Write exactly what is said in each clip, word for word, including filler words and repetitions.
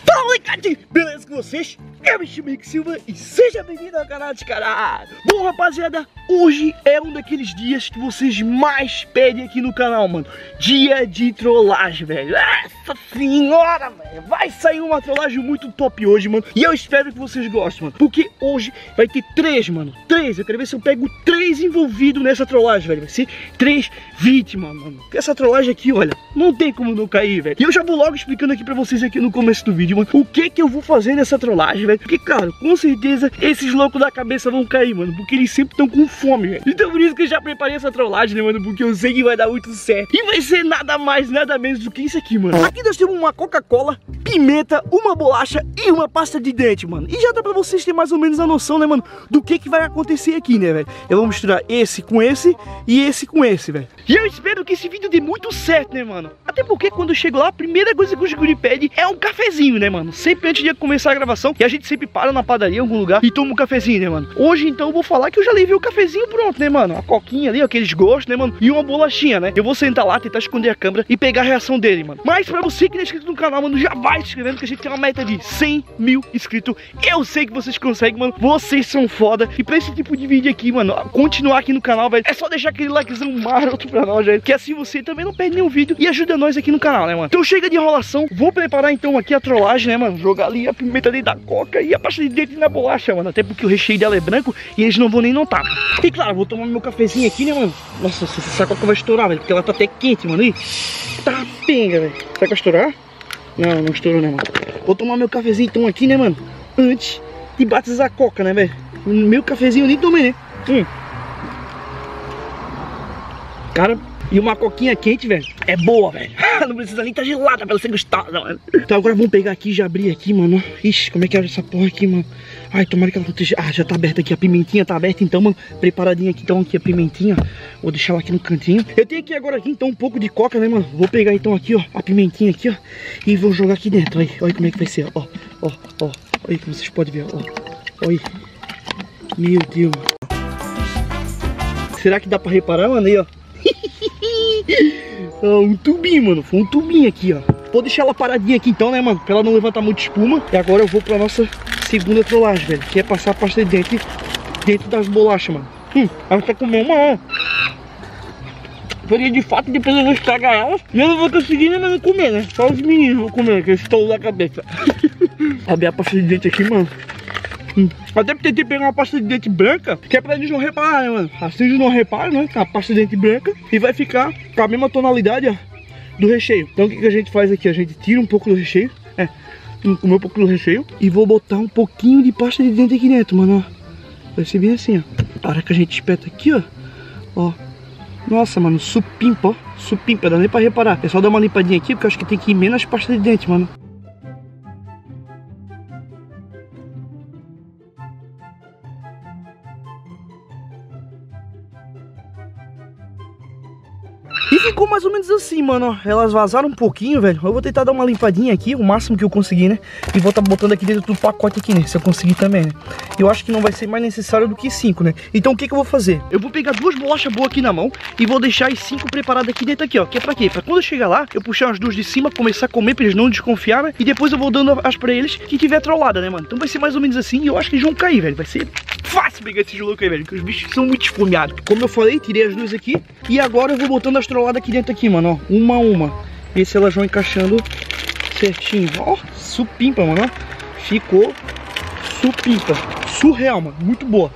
Fala, molecada! Beleza com vocês? Eu me chamo Henrique Silva e seja bem-vindo ao canal Descarado. Bom, rapaziada, hoje é um daqueles dias que vocês mais pedem aqui no canal, mano. Dia de trollagem, velho. Nossa senhora, velho. Vai sair uma trollagem muito top hoje, mano. E eu espero que vocês gostem, mano. Porque hoje vai ter três, mano. Três. Eu quero ver se eu pego três envolvidos nessa trollagem, velho. Vai ser três vítimas, mano. Porque essa trollagem aqui, olha, não tem como não cair, velho. E eu já vou logo explicando aqui pra vocês aqui no começo do vídeo, mano, o que que eu vou fazer nessa trollagem, velho. Porque, claro, com certeza esses loucos da cabeça vão cair, mano. Porque eles sempre estão com fome, velho. Então por isso que eu já preparei essa trollagem, né, mano. Porque eu sei que vai dar muito certo. E vai ser nada mais, nada menos do que isso aqui, mano. Aqui nós temos uma Coca-Cola, pimenta, uma bolacha e uma pasta de dente, mano. E já dá pra vocês terem mais ou menos a noção, né, mano, do que que vai acontecer aqui, né, velho. Eu vou misturar esse com esse e esse com esse, velho. E eu espero que esse vídeo dê muito certo, né, mano. Até porque quando eu chego lá, a primeira coisa que o Guri pede é um cafezinho, né, mano. Sempre antes de começar a gravação. E a gente sempre para na padaria em algum lugar e toma um cafezinho, né, mano. Hoje, então, eu vou falar que eu já levei o cafezinho pronto, né, mano. A coquinha ali, aqueles gostos, né, mano. E uma bolachinha, né. Eu vou sentar lá, tentar esconder a câmera e pegar a reação dele, mano. Mas pra você que não é inscrito no canal, mano, já vai se inscrevendo que a gente tem uma meta de cem mil inscritos. Eu sei que vocês conseguem, mano. Vocês são foda. E pra esse tipo de vídeo aqui, mano, continuar aqui no canal, velho, é só deixar aquele likezão maroto pra nós, velho. Que assim você também não perde nenhum vídeo e ajuda nós aqui no canal, né, mano. Então chega de enrolação. Vou preparar então aqui a trollagem, né, mano. Jogar ali a pimenta dentro da coca e a pasta de dente na bolacha, mano. Até porque o recheio dela é branco e eles não vão nem notar. E claro, vou tomar meu cafezinho aqui, né, mano. Nossa, essa coca vai estourar, velho. Porque ela tá até quente, mano. Ih, tá penga, velho. Será que vai estourar? Não, não estourou, né, mano. Vou tomar meu cafezinho então aqui, né, mano. Antes de batizar a coca, né, velho. Meu cafezinho eu nem tomei, né. Hum. Cara, e uma coquinha quente, velho, é boa, velho. Não precisa nem estar gelada pra ela ser gostosa, mano. Então agora vamos pegar aqui e já abrir aqui, mano. Ixi, como é que abre essa porra aqui, mano? Ai, tomara que ela não esteja... Ah, já tá aberta aqui, a pimentinha tá aberta então, mano. Preparadinha aqui, então, aqui a pimentinha. Vou deixar ela aqui no cantinho. Eu tenho aqui agora aqui, então, um pouco de coca, né, mano? Vou pegar então aqui, ó, a pimentinha aqui, ó. E vou jogar aqui dentro, aí. Olha como é que vai ser, ó. Ó, ó. Olha como vocês podem ver, ó. Olha. Meu Deus, mano. Será que dá pra reparar, mano? Aí, ó. Oh, um tubinho, mano. Foi um tubinho aqui, ó. Vou deixar ela paradinha aqui então, né, mano? Pra ela não levantar muito espuma. E agora eu vou pra nossa segunda trollagem, velho. Que é passar a pasta de dente dentro das bolachas, mano. Hum, ela quer comer uma, ó. Porque de fato, depois eu vou estragar elas. E eu não vou conseguir nem mais comer, né? Só os meninos vão comer, que eles estão na cabeça. Abrir a pasta de dente aqui, mano. Hum. Até porque tentei pegar uma pasta de dente branca, que é pra eles não reparar, né, mano? Assim eles não reparam, né? A pasta de dente branca. E vai ficar com a mesma tonalidade, ó, do recheio. Então o que, que a gente faz aqui? A gente tira um pouco do recheio. É, comer um pouco do recheio. E vou botar um pouquinho de pasta de dente aqui dentro, mano, ó. Vai ser bem assim, ó. A hora que a gente espeta aqui, ó. Ó. Nossa, mano, supimpa, ó. Supimpa, dá nem pra reparar. É só dar uma limpadinha aqui, porque eu acho que tem que ir menos pasta de dente, mano. E ficou mais ou menos assim, mano, ó. Elas vazaram um pouquinho, velho. Eu vou tentar dar uma limpadinha aqui, o máximo que eu conseguir, né? E vou estar botando aqui dentro do pacote aqui, né? Se eu conseguir também, né? Eu acho que não vai ser mais necessário do que cinco, né? Então o que que eu vou fazer? Eu vou pegar duas bolachas boas aqui na mão e vou deixar as cinco preparadas aqui dentro aqui, ó. Que é pra quê? Pra quando eu chegar lá, eu puxar as duas de cima, começar a comer pra eles não desconfiar, né? E depois eu vou dando as pra eles que tiver trollada, né, mano? Então vai ser mais ou menos assim e eu acho que eles vão cair, velho. Vai ser fácil pegar esses loucos aí, velho. Porque os bichos são muito esfomeados. Como eu falei, tirei as duas aqui. E agora eu vou botando as trolladas aqui dentro aqui, mano, ó. Uma a uma. Ver se elas vão encaixando certinho. Ó, supimpa, mano, ó. Ficou supimpa. Surreal, mano. Muito boa.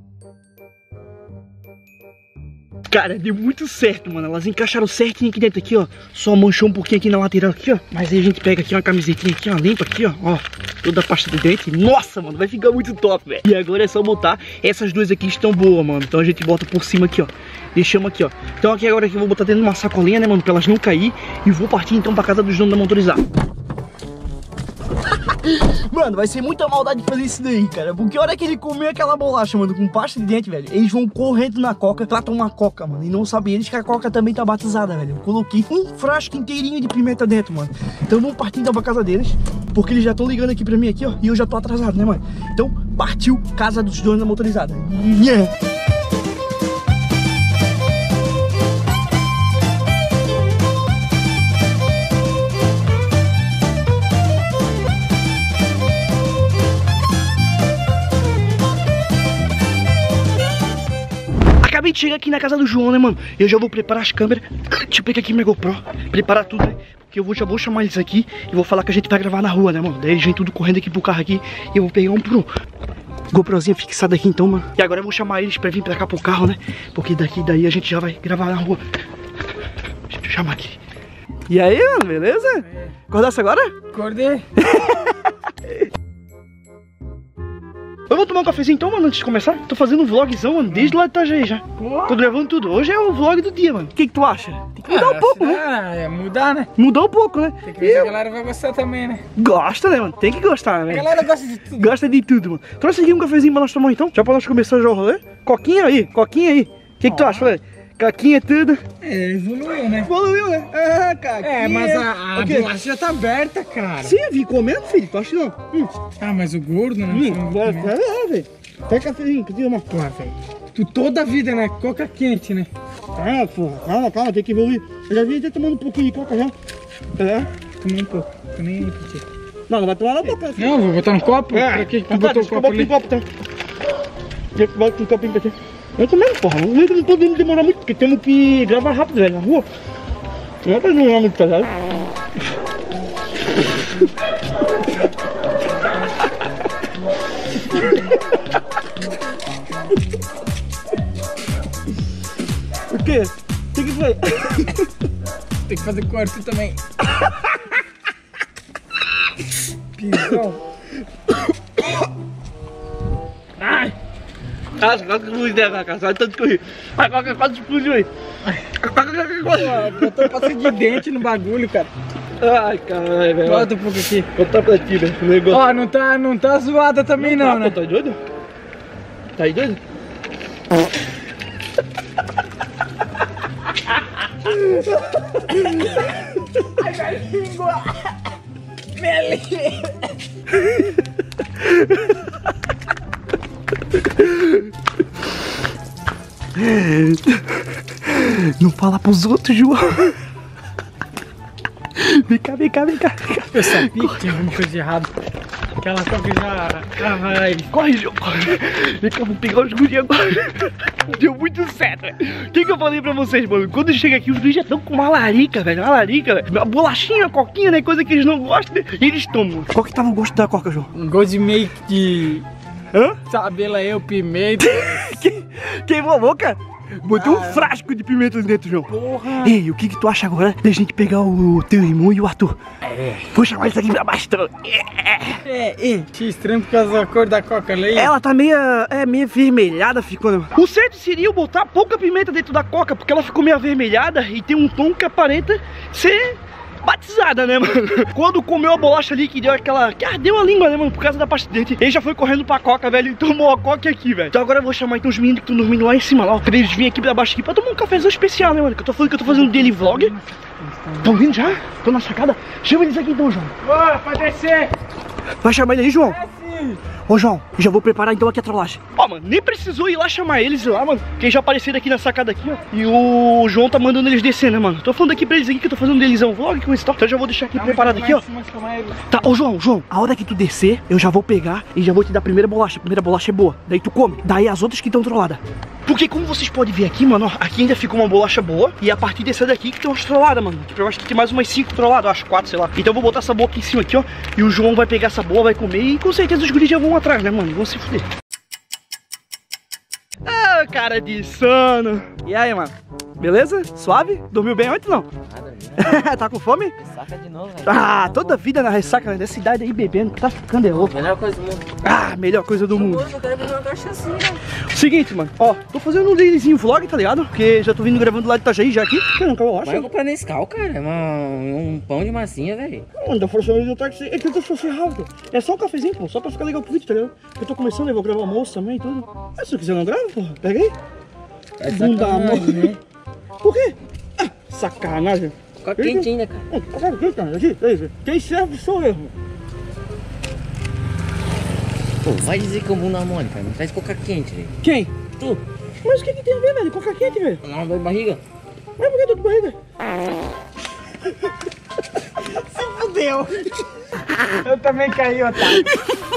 Cara, deu muito certo, mano. Elas encaixaram certinho aqui dentro aqui, ó. Só manchou um pouquinho aqui na lateral aqui, ó. Mas aí a gente pega aqui uma camisetinha aqui, ó, limpa aqui, ó. Ó, toda a pasta de dente. Nossa, mano, vai ficar muito top, velho. E agora é só botar. Essas duas aqui estão boas, mano. Então a gente bota por cima aqui, ó. Deixamos aqui, ó. Então aqui agora aqui eu vou botar dentro de uma sacolinha, né, mano, pra elas não cair. E vou partir então pra casa dos donos da motorizada. Mano, vai ser muita maldade fazer isso daí, cara. Porque a hora que ele comer aquela bolacha, mano, com pasta de dente, velho, eles vão correndo na coca pra tomar coca, mano. E não sabem eles que a coca também tá batizada, velho. Eu coloquei um frasco inteirinho de pimenta dentro, mano. Então vamos partir então pra casa deles, porque eles já estão ligando aqui pra mim aqui, ó. E eu já tô atrasado, né, mano? Então partiu casa dos donos da motorizada. Yeah. acabei de chegar aqui na casa do João, né, mano? Eu já vou preparar as câmeras. Deixa eu pegar aqui minha GoPro. Preparar tudo, né? Porque eu vou, já vou chamar eles aqui e vou falar que a gente vai gravar na rua, né, mano? Daí eles vêm tudo correndo aqui pro carro aqui e eu vou pegar um por um. GoProzinha fixada aqui então, mano. E agora eu vou chamar eles pra vir pra cá pro carro, né? Porque daqui daí a gente já vai gravar na rua. Deixa eu chamar aqui. E aí, mano, beleza? É. Acordasse agora? Acordei. Eu vou tomar um cafezinho então, mano, antes de começar. Tô fazendo um vlogzão, mano, desde lá de Itajaí já. Pô. Tô gravando tudo. Hoje é o vlog do dia, mano. O que que tu acha? Tem que mudar ah, um pouco, né? É, mudar, né? Mudar um pouco, né? Tem que ver se a galera vai gostar também, né? Gosta, né, mano? Tem que gostar, né? A galera gosta de tudo. Gosta de tudo, mano. Trouxe aqui um cafezinho pra nós tomar então. Já pra nós começar já o rolê. Coquinha aí, coquinha aí. O que que tu acha, velho? Coquinha é tudo. É, evoluiu, né? Evoluiu, né? Ah, cara. É, mas a, a bolacha já tá aberta, cara. Sim, eu vim comendo, filho. Tu acha que não? Hum. Ah, mas o gordo, né? Hum, é, é, velho. Pega cafezinho, que uma porra, velho. Tu toda a vida, né? Coca quente, né? Ah, porra. Calma, calma, tem que evoluir. Eu já vi até tomando um pouquinho de coca já. É? Tomei um pouco. Tô nem aí, Piti. Não, não vai tomar na boca. Não, vou botar no copo. É. Pra que tu tá, botou o copo ali? Copo, então. Bota um copinho pra ti. Eu também, porra. Não, não podemos demorar muito, porque temos que gravar rápido, velho, na rua. Não é pra demorar muito, tá ligado? O quê? O que que foi? Tem que fazer corte também. Pisão. Ai! Ah, quase explodiu, né, cara? Sai tanto que eu ri. Ai, qualquer coisa explodiu aí. Botou pasta de dente no bagulho, cara. Ai, caralho, velho. Bota um pouco aqui. Botar pra ti, velho. Negócio. Ó, não tá, não tá zoada também não, não tá, né? Pô, tá doido? Tá aí doido? Ai, minha língua! Minha língua! Não fala pros outros, João. Vem cá, vem cá, vem cá. Eu sabia que tinha alguma coisa de errado. Aquela coca já... já vai. Corre, João, corre. Vem cá, vou pegar os guris agora. Deu muito certo, velho. O que que eu falei pra vocês, mano? Quando chega aqui, os guris já estão com uma larica, velho. Uma larica, velho. Uma bolachinha, uma coquinha, né? Coisa que eles não gostam, né? E eles tomam. Qual que tava o gosto da coca, João? Um gosto de meio de... Hã? Sabe lá eu, pimenta. que... Queimou a boca? Botou ah, um frasco de pimenta dentro, João. Porra. Ei, o que que tu acha agora da gente pegar o teu irmão e o Arthur? É. Vou chamar eles aqui pra baixo. É, é, é. Achei estranho por causa da cor da coca ali. Ela tá meio, é, meio avermelhada, ficou, né? O certo seria eu botar pouca pimenta dentro da coca, porque ela ficou meio avermelhada e tem um tom que aparenta ser... batizada, né, mano? Quando comeu a bolacha ali, que deu aquela... que ardeu a língua, né, mano? Por causa da pasta de dente. Ele já foi correndo pra coca, velho. E tomou a coca aqui, velho. Então agora eu vou chamar então os meninos que estão dormindo lá em cima, lá, ó. Pra eles virem aqui pra baixo aqui pra tomar um cafezão especial, né, mano? Que eu tô falando que eu tô fazendo daily vlog. Tão vindo já? Tô na sacada. Chama eles aqui então, João. Bora, pode descer. Vai chamar ele aí, João? É sim. Ô, João, eu já vou preparar então aqui a trollagem. Ó, mano, nem precisou ir lá chamar eles lá, mano. Porque eles já apareceram aqui na sacada aqui, ó. E o João tá mandando eles descer, né, mano? Tô falando aqui pra eles aqui que eu tô fazendo deles um vlog com esse tal. Então eu já vou deixar aqui preparado aqui, ó. Tá, ô, João, João, a hora que tu descer, eu já vou pegar e já vou te dar a primeira bolacha. A primeira bolacha é boa. Daí tu come. Daí as outras que estão trolladas. Porque como vocês podem ver aqui, mano, ó, aqui ainda ficou uma bolacha boa. E a partir dessa daqui que tem umas trolladas, mano. Tipo, eu acho que tem mais umas cinco trolladas, eu acho quatro, sei lá. Então eu vou botar essa boa aqui em cima, aqui, ó. E o João vai pegar essa boa, vai comer. E com certeza os guris já vão atrás, né, mano? Vão se fuder. Ah, cara de sono. E aí, mano? Beleza? Suave? Dormiu bem ontem, não? Nada, tá com fome? Ressaca de novo, velho. Ah, toda vida na ressaca dessa idade aí bebendo, tá ficando é louco. Melhor coisa do mundo. Ah, melhor coisa do mundo. Eu quero beber uma cachaçinha. Seguinte, mano, ó, tô fazendo um dailyzinho vlog, tá ligado? Porque já tô vindo gravando lá de Itajaí já aqui. Você não acabou, acha? Vai comprar Nescau, cara. É uma, um pão de massinha, velho. Não, da força do táxi. É que eu tô sofrendo rápido. É só um cafezinho, pô, só pra ficar legal pro vídeo, tá ligado? Eu tô começando, eu vou gravar almoço também e tudo. Mas se tu quiser não grava, porra, pega aí. É sacanagem, né? Por quê? Ah, sacanagem. Fica quentinho, né, cara? É, cara, aqui, cara, aqui, aqui. Quem serve sou eu. Pô, vai dizer que eu vou na mole, cara. Não faz coca quente, velho. Quem? Tu. Mas o que que tem a ver, velho? Coca quente, velho? Não, dor de barriga. Mas por que dor de barriga? Se fudeu. Eu também caí, otário.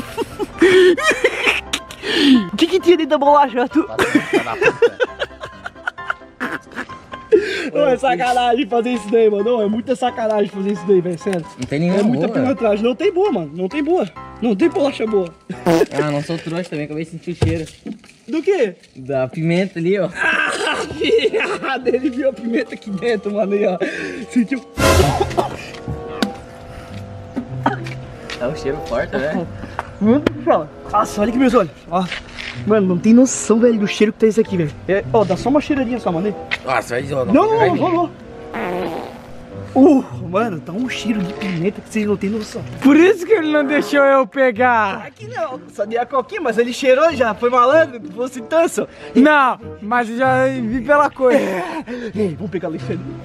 O que que tinha dentro da bolacha, Arthur? Não, é sacanagem fazer isso daí, mano. Não, é muita sacanagem fazer isso daí, velho, sério. Não tem nenhuma É muita boa. pilantragem. Não tem boa, mano. Não tem boa. Não tem bolacha boa. Ah, não sou trouxa também, acabei de sentir o cheiro Do quê? da pimenta ali, ó. Ah, viado, ele viu a pimenta aqui dentro, mano. Aí, ó. Sentiu. É um cheiro forte, né? Nossa, olha aqui meus olhos. Ó. Mano, não tem noção, velho, do cheiro que tá isso aqui, velho. É, ó, dá só uma cheiradinha só, mano. Aí. Nossa, vai Não, não, não, não, não. Uh, mano, tá um cheiro de pimenta que vocês não tem noção. Por isso que ele não deixou eu pegar. Aqui não, só dei a coquinha, mas ele cheirou já, foi malandro, fosse tanso. Não, mas eu já vi pela coisa. Ei, vamos pegar leite fedor.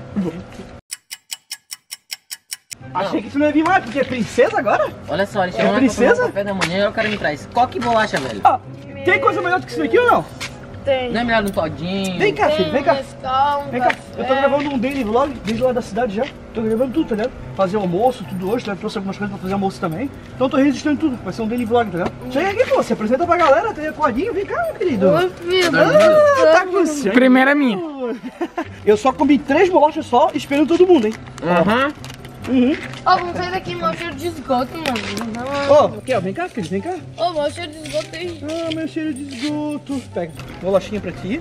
Achei que tu não ia vir mais, porque é princesa agora? Olha só, ele chegou É lá princesa? pra tomar um café da manhã e o cara me traz coque e bolacha, velho. Ah, tem coisa melhor do que isso daqui ou não? Tem. Não é melhor um todinho? Vem cá, filho, vem cá. Nescau, um Vem cá, café. eu tô gravando um daily vlog desde lá da cidade já. Tô gravando tudo, tá ligado? Fazer almoço, tudo hoje, tá? Trouxe algumas coisas pra fazer almoço também. Então tô registrando tudo, vai ser um daily vlog, tá ligado? Chega aqui, pô, se apresenta pra galera, tem acordinho, vem cá, meu querido. Oi, filho. Ah, tá com sangue. Primeira minha. Eu só comi três bolachas só, esperando todo mundo, hein? Aham. Uhum. Ó, vamos sair daqui, meu cheiro de esgoto, mano. Ó, aqui, ó, vem cá, filho, vem cá. Ô, meu cheiro de esgoto aí. Ah, meu cheiro de esgoto. Pega, bolachinha pra ti.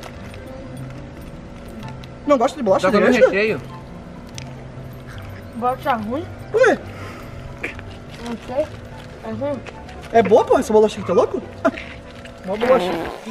Não gosta de bolacha? Tá comendo Gosta? recheio? Bolacha ruim? Ué, Não sei. É ruim? é boa, pô, essa bolacha aqui, tá louco? Uma bolacha.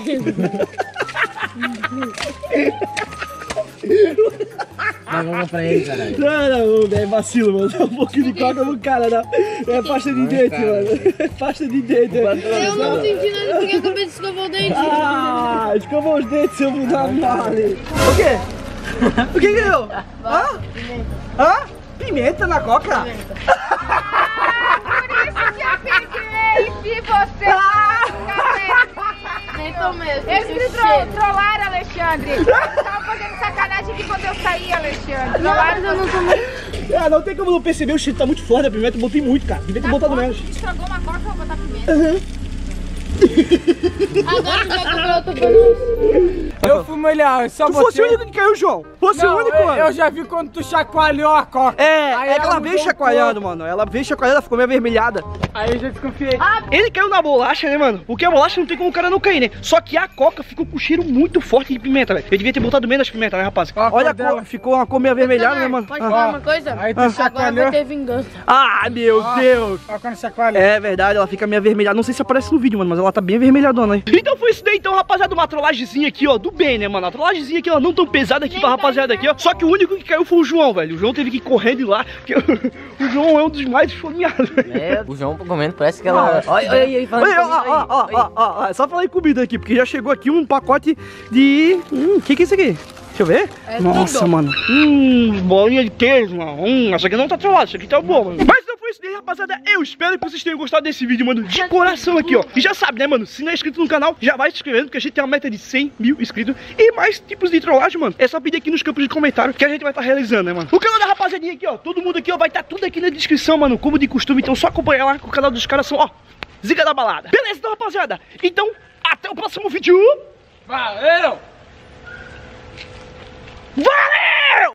Mas vamos pra ele, caralho. Não, não, é vacilo, mano. É um pouquinho de coca no cara, não. É pasta de dente, cara. mano. É pasta de dente. é. Eu não senti nada porque eu acabei de escovar o dente. Ah, escovou os dentes, seu mudar mole. O quê? O que que deu? Hã? Pimenta. Hã? Pimenta na coca? Pimenta. Por isso que eu peguei se você Nem tomei. eu Eles senti me o tro cheiro. trollaram, Alexandre. Eles estavam fazendo sacanagem aqui quando eu saí, Alexandre. Não, Trollaram mas eu não tomei. Ah, não tem como não perceber, o cheiro tá muito forte da pimenta, eu botei muito, cara. Devia ter botado menos. Estragou uma coca, eu vou botar pimenta. Agora já comprou outro banana. Eu fui molhar, eu só Tu fosse o botei... único que caiu, João. Fosse Não, o único, eu, mano. eu já vi quando tu chacoalhou a coca. É, Aí é que ela ela veio mudou um chacoalhando, pouco. mano. Ela veio chacoalhando, ela ficou meio avermelhada. Aí eu já desconfiei. Ele caiu na bolacha, né, mano? Porque a bolacha não tem como o cara não cair, né? Só que a coca ficou com cheiro muito forte de pimenta, velho. Eu devia ter botado menos pimenta, né, rapaz? Ó a Olha a cor dela. cor, ficou uma cor meio avermelhada, né, mano? Pode Ah. falar uma coisa? Aí tu Agora chacoalhou. vai ter vingança. Ah, meu Ó, Deus. Ó quando chacoalha. É verdade, ela fica meio avermelhada. Não sei se aparece no vídeo, mano, mas ela tá bem avermelhadona, hein? Então foi isso daí, então, rapaziada. Uma trollagemzinha aqui, ó, do bem, né, mano? A trollagemzinha aqui, ó, não tão pesada aqui pra rapaziada aqui, ó. Só que o único que caiu foi o João, velho. O João teve que ir correndo lá, porque o João é um dos mais esfomeados. É, o João comendo, parece que ela... Olha, olha aí, falando Olha, ó, comigo aí. ó, ó, ó, ó, ó, só falar em comida aqui, porque já chegou aqui um pacote de... Hum, que que é isso aqui? Deixa eu ver. É Nossa, tudo. mano. Hum, bolinha de queijo, mano. Hum, essa aqui não tá trollada, isso aqui tá bom, mano. Mas não foi isso daí, rapaziada. Eu espero que vocês tenham gostado desse vídeo, mano, de coração aqui, ó. E já sabe, né, mano, se não é inscrito no canal, já vai se inscrevendo, porque a gente tem uma meta de cem mil inscritos. E mais tipos de trollagem, mano, é só pedir aqui nos campos de comentário que a gente vai estar realizando, né, mano. O canal da rapaziadinha aqui, ó, todo mundo aqui, ó, vai estar tudo aqui na descrição, mano, como de costume. Então só acompanhar lá que o canal dos caras são, ó, Zica da Balada. Beleza, então, rapaziada. Então, até o próximo vídeo. Valeu! Valeu!